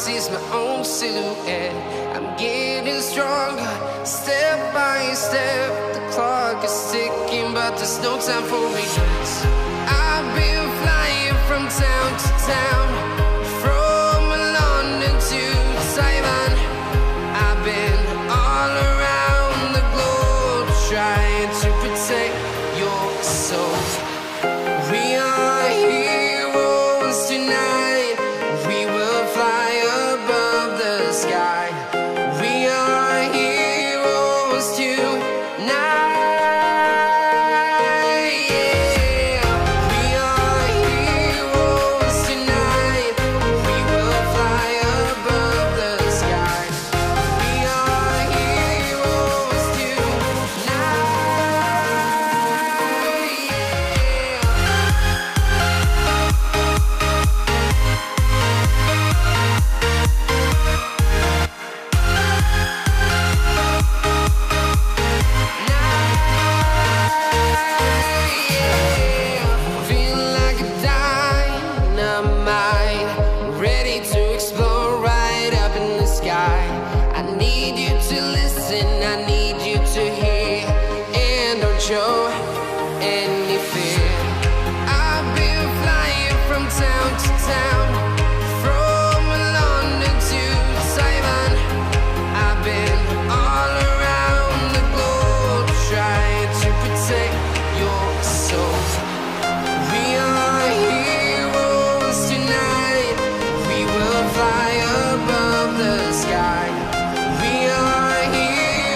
sees my own silhouette. I'm getting stronger, step by step. The clock is ticking, but there's no time for regrets. I've been flying from town to town, from London to Taiwan. I've been all around the globe, trying to protect your soul. We are heroes tonight. We will fly above the sky. We are heroes tonight. Yeah. We are heroes tonight. We will fly above the sky. We are heroes tonight. Feel like a dynamite, ready to explode right up in the sky. I need you to listen, I need you to hear, and don't show any fear. I've been flying from town to town, from London to Taiwan. I've been all around the globe, trying to protect your soul. We are heroes tonight. We will fly above the sky. We are heroes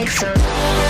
lights up.